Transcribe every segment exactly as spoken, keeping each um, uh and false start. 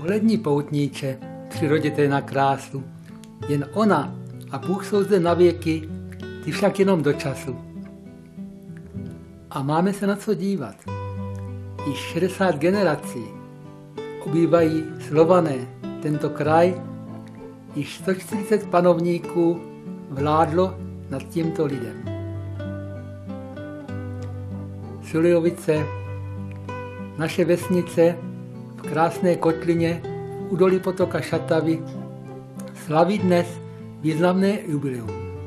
Pohledni, poutníče, přirodě na krásu. Jen ona a Bůh jsou zde na věky, ty však jenom do času. A máme se na co dívat. Již šedesát generací obývají Slované tento kraj, již sto čtyřicet panovníků vládlo nad tímto lidem. Suljovice, naše vesnice v krásné kotlině v údolí potoka Šatavy slaví dnes významné jubileum.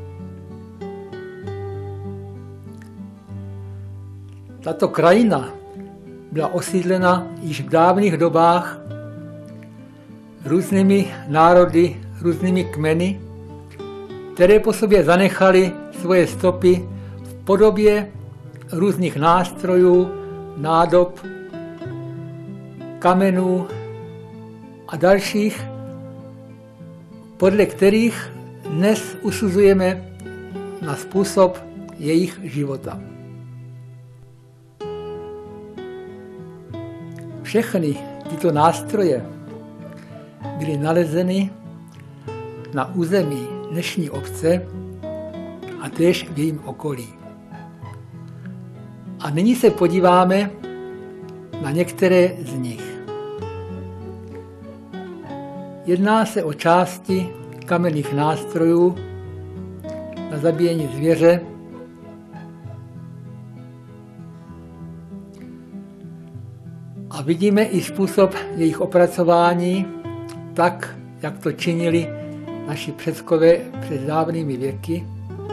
Tato krajina byla osídlena již v dávných dobách různými národy, různými kmeny, které po sobě zanechaly svoje stopy v podobě různých nástrojů, nádob, kamenů a dalších, podle kterých dnes usuzujeme na způsob jejich života. Všechny tyto nástroje byly nalezeny na území dnešní obce a též v jejím okolí. A nyní se podíváme na některé z nich. Jedná se o části kamenných nástrojů na zabíjení zvěře, a vidíme i způsob jejich opracování, tak, jak to činili naši předkové před dávnými věky.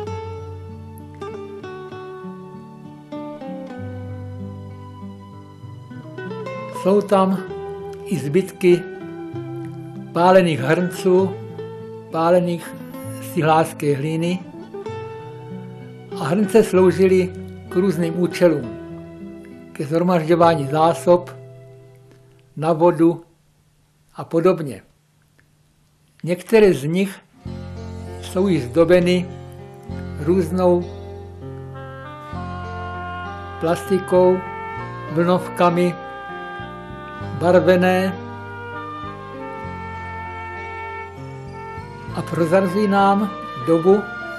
Jsou tam i zbytky pálených hrnců, pálených z cihlářské hlíny, a hrnce sloužily k různým účelům, ke shromažďování zásob, na vodu a podobně. Některé z nich jsou již zdobeny různou plastikou, vlnovkami, barvené, a prozrazují nám dobu,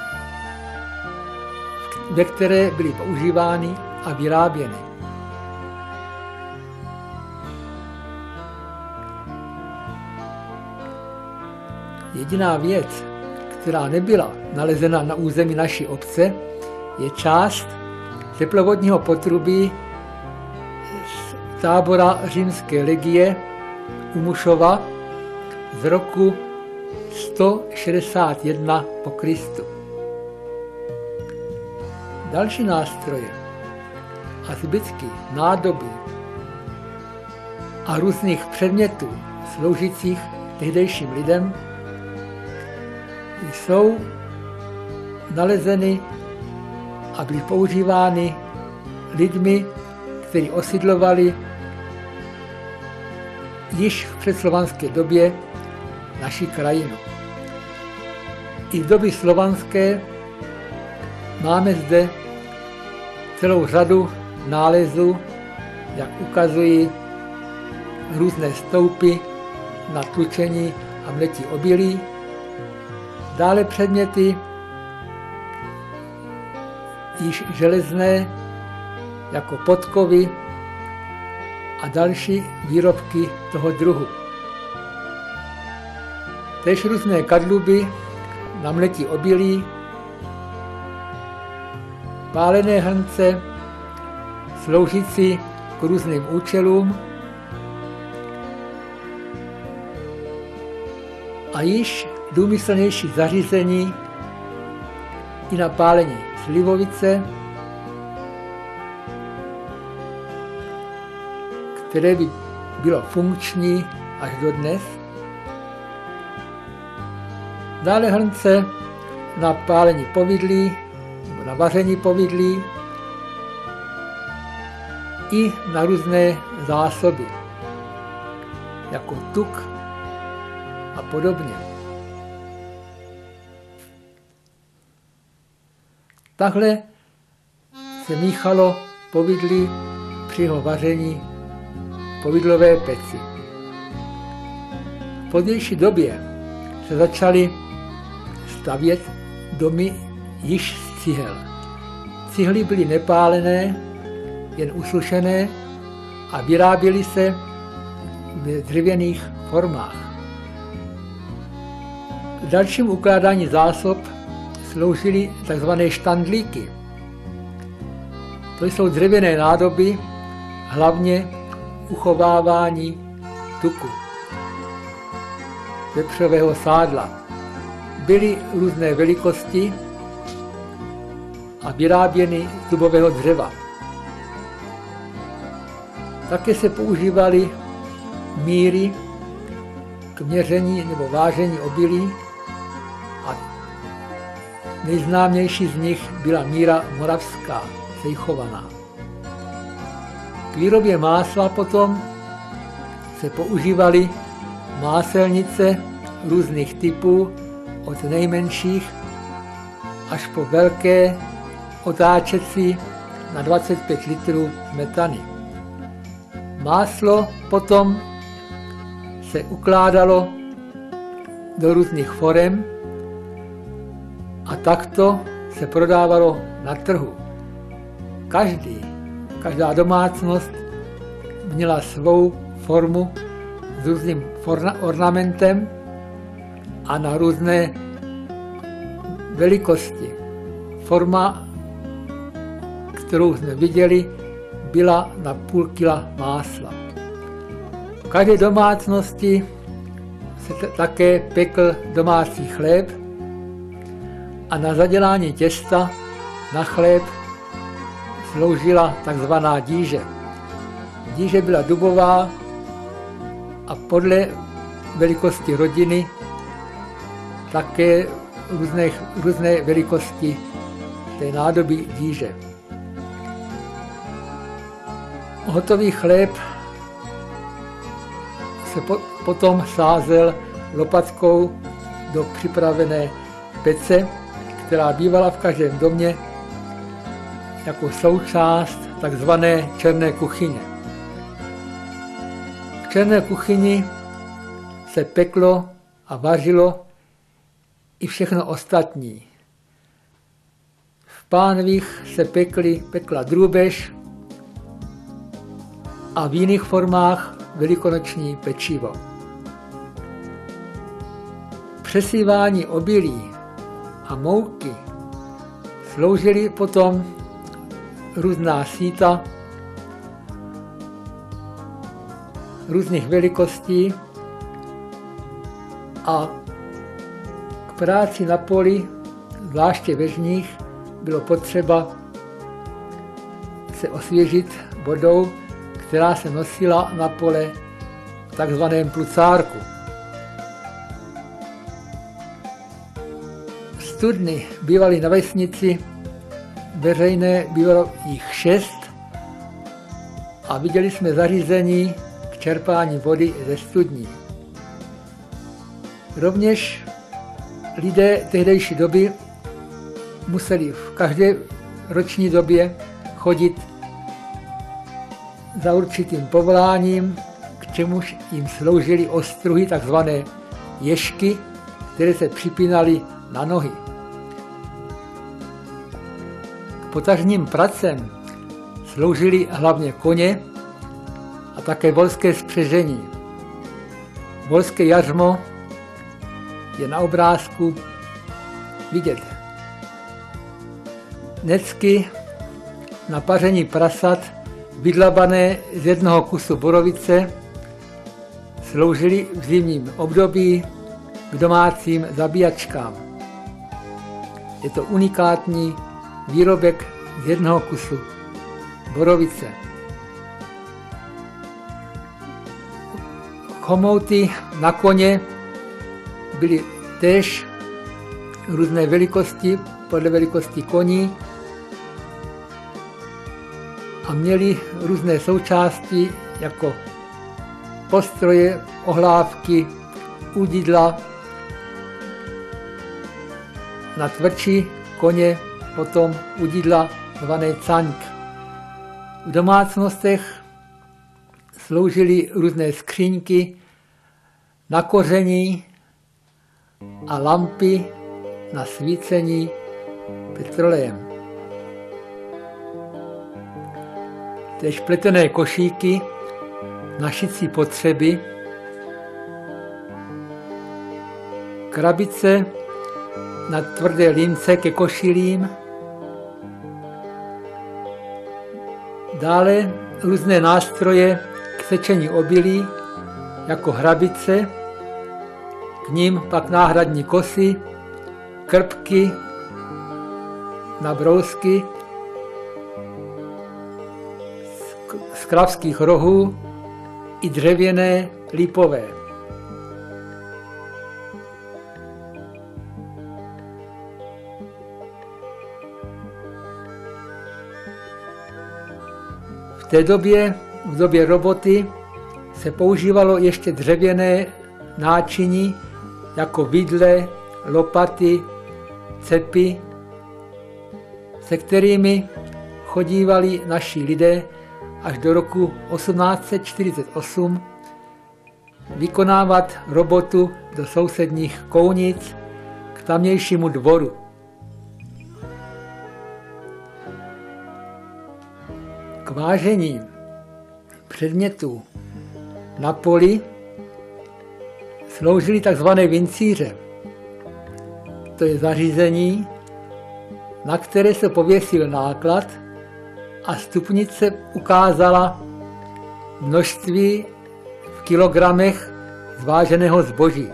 ve které byly používány a vyráběny. Jediná věc, která nebyla nalezena na území naší obce, je část teplovodního potrubí z tábora římské legie u Mušova z roku sto šedesát jedna po Kristu. Další nástroje a zbytky nádoby a různých předmětů sloužících tehdejším lidem jsou nalezeny a byly používány lidmi, kteří osídlovali již v předslovanské době naši krajinu. I v době slovanské máme zde celou řadu nálezů, jak ukazují různé stoupy na tlučení a mletí obilí, dále předměty již železné, jako podkovy a další výrobky toho druhu. Též různé kadluby na mletí obilí, pálené hrnce sloužící k různým účelům a již důmyslnější zařízení i na pálení slivovice, které by bylo funkční až do dnes. Dále hrnce na pálení povidlí nebo na vaření povidlí i na různé zásoby, jako tuk a podobně. Takhle se míchalo povidlí při jeho vaření v povidlové peci. pozdější době se začaly stavět domy již z cihel. Cihly byly nepálené, jen usušené a vyráběly se v dřevěných formách. K dalšímu ukládání zásob sloužily tzv. Štandlíky. To jsou dřevěné nádoby, hlavně uchovávání tuku, vepřového sádla. Byly různé velikosti a vyráběny z dubového dřeva. Také se používaly míry k měření nebo vážení obilí a nejznámější z nich byla míra moravská, sejchovaná. K výrobě másla potom se používaly máselnice různých typů, od nejmenších až po velké otáčecí na dvacet pět litrů smetany. Máslo potom se ukládalo do různých forem a takto se prodávalo na trhu. Každý, každá domácnost měla svou formu s různým ornamentem a na různé velikosti. Forma, kterou jsme viděli, byla na půl kila másla. V každé domácnosti se také pekl domácí chléb a na zadělání těsta na chléb sloužila takzvaná díže. Díže byla dubová a podle velikosti rodiny také různé, různé velikosti té nádoby díže. Hotový chléb se po, potom sázel lopatkou do připravené pece, která bývala v každém domě jako součást takzvané černé kuchyně. V černé kuchyni se peklo a vařilo i všechno ostatní. V pánvích se pekly, pekla drůbež a v jiných formách velikonoční pečivo. Přesívání obilí a mouky sloužily potom různá síta různých velikostí a k práci na poli, zvláště ve žních, bylo potřeba se osvěžit vodou, která se nosila na pole v takzvaném plucárku. Studny bývaly na vesnici, veřejné bývalo jich šest a viděli jsme zařízení k čerpání vody ze studní. Rovněž lidé tehdejší doby museli v každé roční době chodit za určitým povoláním, k čemuž jim sloužily ostruhy, takzvané ježky, které se připínaly na nohy. K potažním pracem sloužily hlavně koně a také volské spřežení. Volské jařmo je na obrázku vidět. Necky na paření prasat vydlabané z jednoho kusu borovice sloužily v zimním období k domácím zabíjačkám. Je to unikátní výrobek z jednoho kusu borovice. Chomouty na koně byly též různé velikosti podle velikosti koní a měly různé součásti jako postroje, ohlávky, udidla. Na tvrdší koně potom udidla zvané caňk. V domácnostech sloužily různé skříňky na koření a lampy na svícení petrolejem. Též pletené košíky na šicí potřeby, krabice na tvrdé lince ke košilím, dále různé nástroje k sečení obilí, jako hrabice, k nim pak náhradní kosy, krpky na brousky z kravských rohů i dřevěné lípové. V té době, v době roboty, se používalo ještě dřevěné náčiní jako vidle, lopaty, cepy, se kterými chodívali naši lidé až do roku osmnáct set čtyřicet osm vykonávat robotu do sousedních kounic k tamnějšímu dvoru. K vážení předmětů na poli sloužily tzv. Vincíře. To je zařízení, na které se pověsil náklad a stupnice ukázala množství v kilogramech zváženého zboží.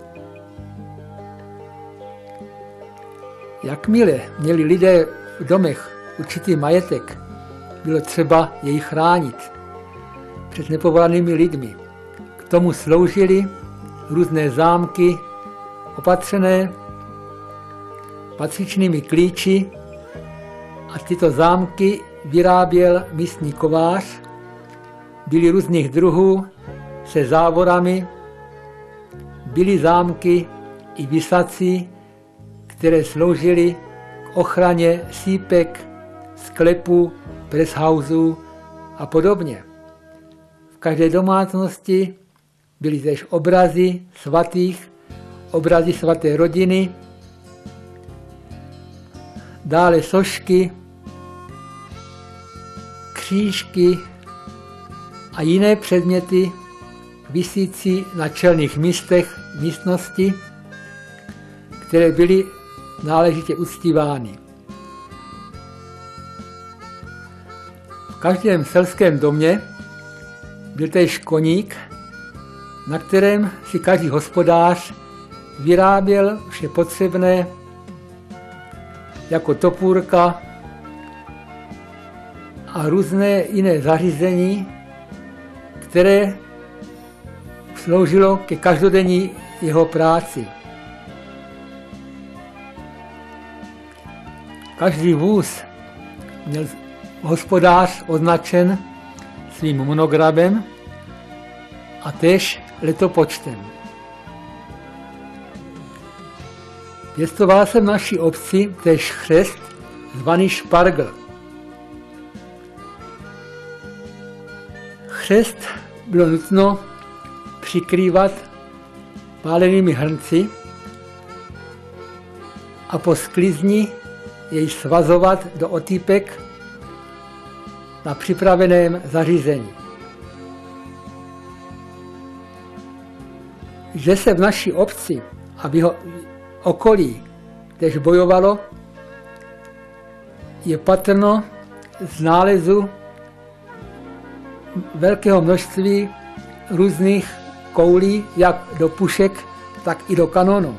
Jakmile měli lidé v domech určitý majetek, bylo třeba jej chránit před nepovolanými lidmi. K tomu sloužily různé zámky opatřené patřičnými klíči a tyto zámky vyráběl místní kovář. Byly různých druhů se závorami, byly zámky i visací, které sloužily k ochraně sípek, sklepů, presshausů a podobně. V každé domácnosti byly též obrazy svatých, obrazy svaté rodiny, dále sošky, křížky a jiné předměty visící na čelných místech místnosti, které byly náležitě uctívány. V každém selském domě byl též koník, na kterém si každý hospodář vyráběl vše potřebné, jako topůrka a různé jiné zařízení, které sloužilo ke každodenní jeho práci. Každý vůz měl hospodář označen svým monogramem a též letopočtem. Pěstoval jsem v naší obci též chřest zvaný špargl. Chřest bylo nutno přikrývat pálenými hrnci a po sklizni jej svazovat do otýpek na připraveném zařízení. Že se v naší obci a v jeho okolí též bojovalo, je patrno z nálezu velkého množství různých koulí, jak do pušek, tak i do kanonů.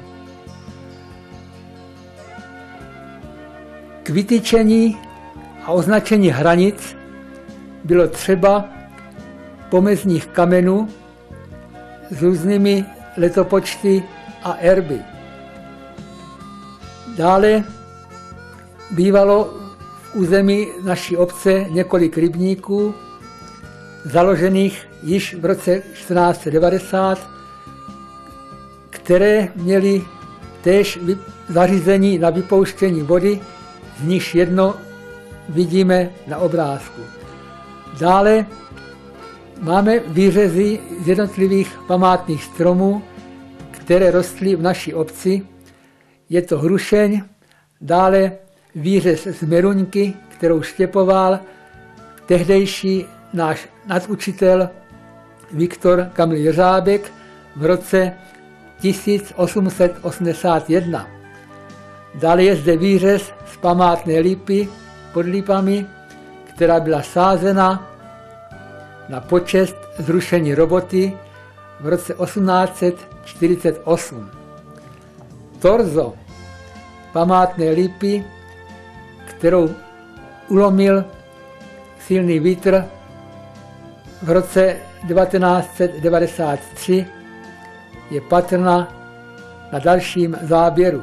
K vytyčení a označení hranic bylo třeba pomezních kamenů s různými letopočty a erby. Dále bývalo v území naší obce několik rybníků, založených již v roce čtrnáct set devadesát, které měly též zařízení na vypouštění vody, z nichž jedno vidíme na obrázku. Dále Máme výřezy z jednotlivých památných stromů, které rostly v naší obci. Je to hrušeň, dále výřez z meruňky, kterou štěpoval tehdejší náš nadučitel Viktor Kamil Jeřábek v roce tisíc osm set osmdesát jedna. Dále je zde výřez z památné lípy pod lípami, která byla sázena na počest zrušení roboty v roce osmnáct set čtyřicet osm. Torzo památné lípy, kterou ulomil silný vítr v roce devatenáct set devadesát tři, je patrná na dalším záběru.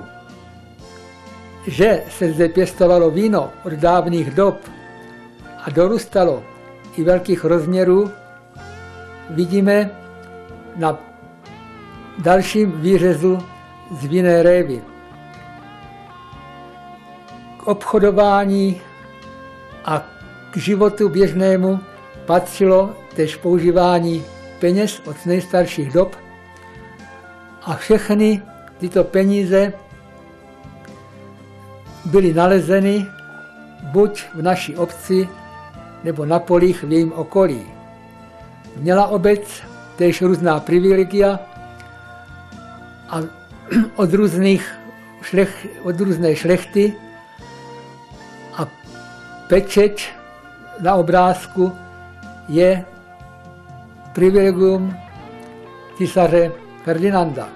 Že se zde pěstovalo víno od dávných dob a dorůstalo i velkých rozměrů, vidíme na dalším výřezu z vinné révy. K obchodování a k životu běžnému patřilo též používání peněz od nejstarších dob a všechny tyto peníze byly nalezeny buď v naší obci, nebo na polích v jejím okolí. Měla obec též různá privilegia a od, různých šlech, od různé šlechty a pečeť na obrázku je privilegium císaře Ferdinanda.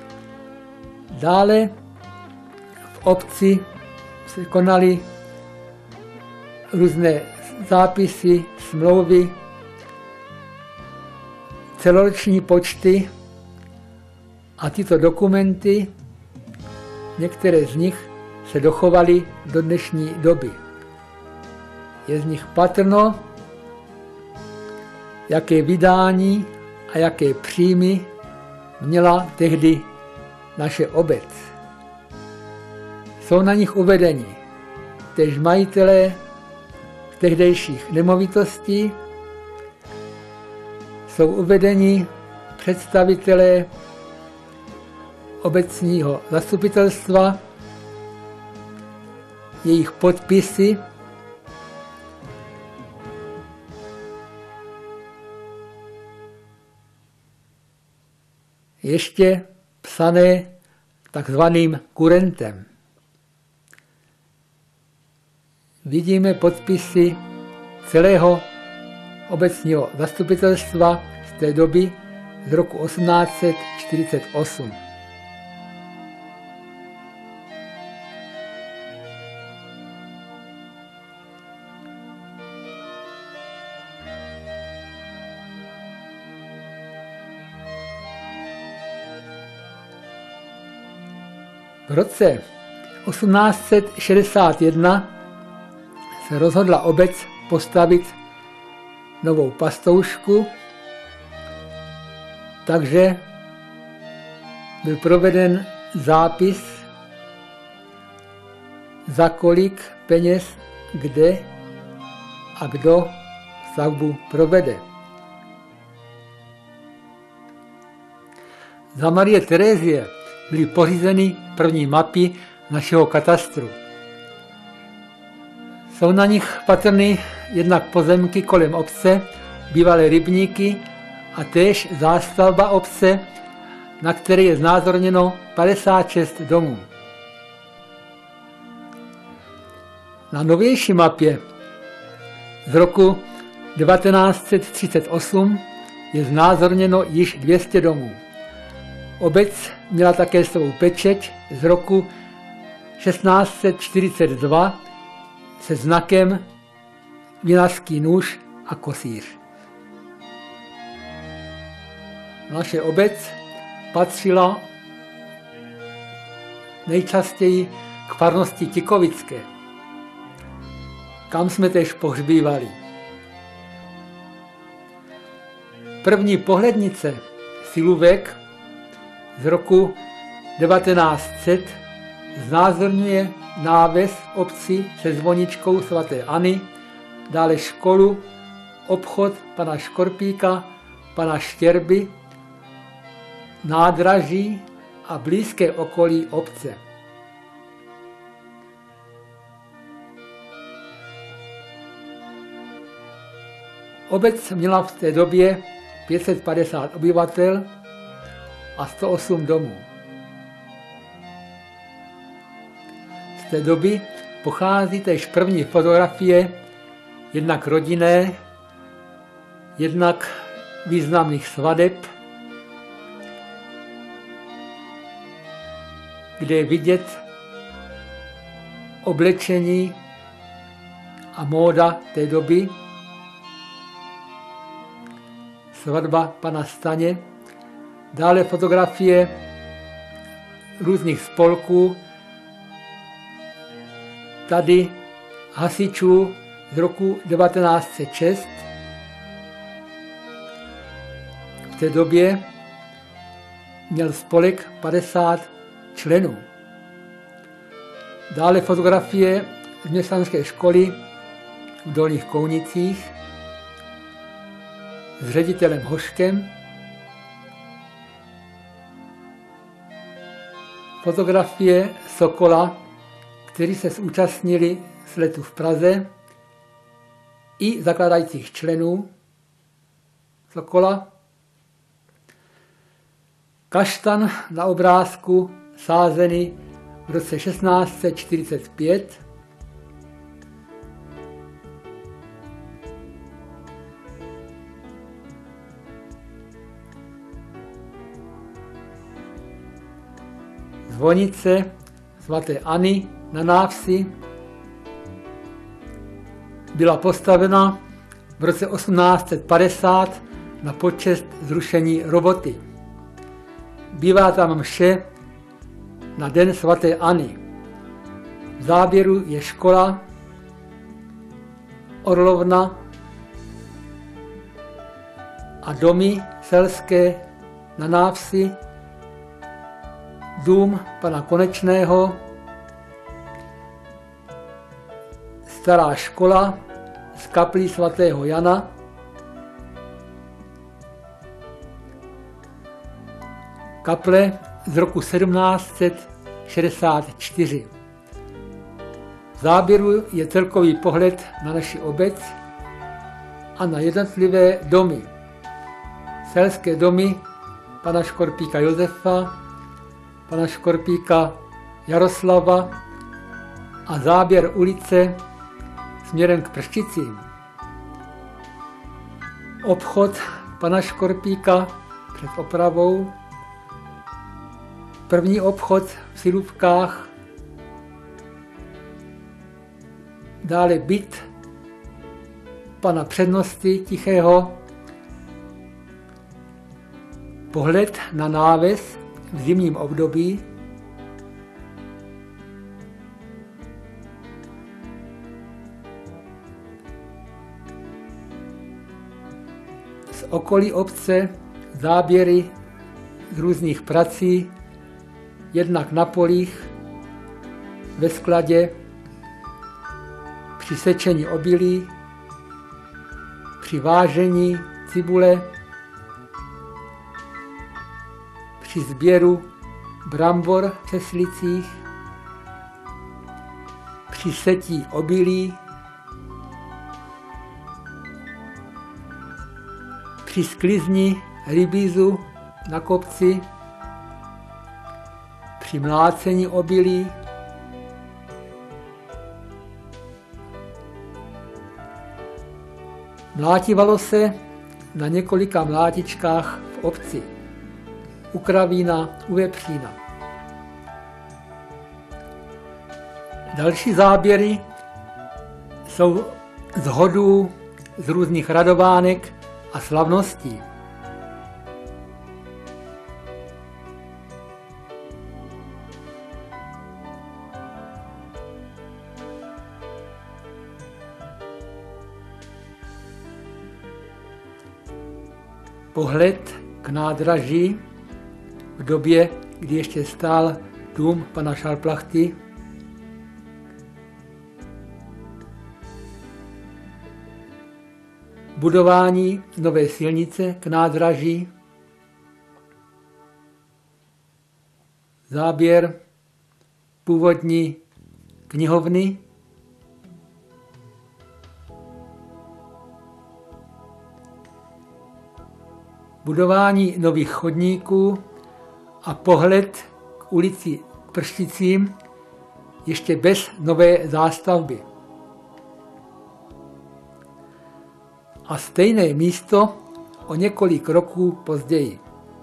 Dále v obci se konaly různé zápisy, smlouvy, celoroční počty a tyto dokumenty, některé z nich se dochovaly do dnešní doby. Je z nich patrno, jaké vydání a jaké příjmy měla tehdy naše obec. Jsou na nich uvedeni též majitelé tehdejších nemovitostí, jsou uvedeni představitelé obecního zastupitelstva, jejich podpisy, ještě psané takzvaným kurentem. Vidíme podpisy celého obecního zastupitelstva z té doby z roku osmnáct set čtyřicet osm. V roce osmnáct set šedesát jedna se rozhodla obec postavit novou pastoušku, takže byl proveden zápis, za kolik peněz, kde a kdo stavbu provede. Za Marie Terezie byly pořízeny první mapy našeho katastru. Jsou na nich patrny jednak pozemky kolem obce, bývalé rybníky a též zástavba obce, na které je znázorněno padesát šest domů. Na novější mapě z roku devatenáct set třicet osm je znázorněno již dvě stě domů. Obec měla také svou pečeť z roku šestnáct set čtyřicet dva se znakem vinařský nůž a kosíř. Naše obec patřila nejčastěji k farnosti Tikovické, kam jsme též pohřbívali. První pohlednice Silůvek z roku devatenáct set znázorňuje náves obci se zvoničkou svaté Anny, dále školu obchod pana Škorpíka, pana Štěrby, nádraží a blízké okolí obce. Obec měla v té době pět set padesát obyvatel a sto osm domů. Z té doby pochází též první fotografie, jednak rodinné, jednak významných svadeb, kde je vidět oblečení a móda té doby. Svatba pana Staně, dále fotografie různých spolků, tady hasičů z roku devatenáct set šest. V té době měl spolek padesát členů. Dále fotografie z měšťanské školy v Dolních Kounicích s ředitelem Hoškem. Fotografie Sokola, kteří se zúčastnili sletu v Praze, i zakladajících členů Sokola. Kaštan na obrázku sázený v roce šestnáct set čtyřicet pět. Zvonice svaté Anny na návsi byla postavena v roce osmnáct set padesát na počest zrušení roboty. Bývá tam mše na den svaté Anny. V záběru je škola, Orlovna a domy selské na návsi, dům pana Konečného, stará škola z kaplí svatého Jana, kaple z roku sedmnáct set šedesát čtyři. V záběru je celkový pohled na naši obec a na jednotlivé domy. Selské domy pana Škorpíka Josefa, pana Škorpíka Jaroslava a záběr ulice směrem k Pršticím. Obchod pana Škorpíka před opravou, první obchod v Silůvkách, dále byt pana přednosty Tichého, pohled na náves v zimním období, z okolí obce záběry z různých prací, jednak na polích, ve skladě, při sečení obilí, při vážení cibule, při sběru brambor v Ceslicích, při setí obilí, při sklizni rybízu na kopci, při mlácení obilí, mlátívalo se na několika mlátičkách v obci, u Kravína, u Vepřína. Další záběry jsou z hodů, z různých radovánek a slavností. Pohled k nádraží v době, kdy ještě stál dům pana Šalplachty. budování nové silnice k nádraží, záběr původní knihovny, budování nových chodníků a pohled k ulici Pršticím ještě bez nové zástavby. A stejné místo o několik roků později.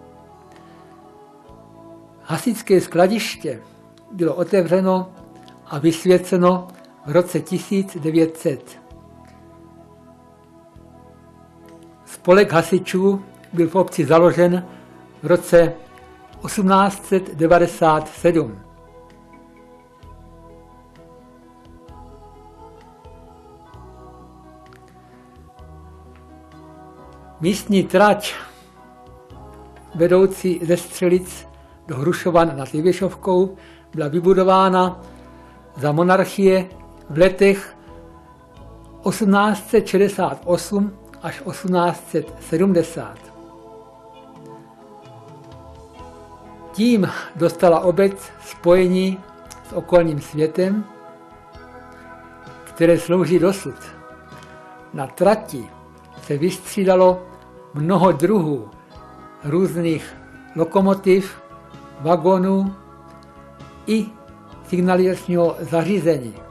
Hasičské skladiště bylo otevřeno a vysvěceno v roce tisíc devět set. Spolek hasičů byl v obci založen v roce osmnáct set devadesát sedm. Místní trať vedoucí ze Střelic do Hrušovan nad Livěšovkou byla vybudována za monarchie v letech osmnáct set šedesát osm až osmnáct set sedmdesát. Tím dostala obec spojení s okolním světem, které slouží dosud. Na trati se vystřídalo mnoho druhů různých lokomotiv, vagonů i signalizačního zařízení.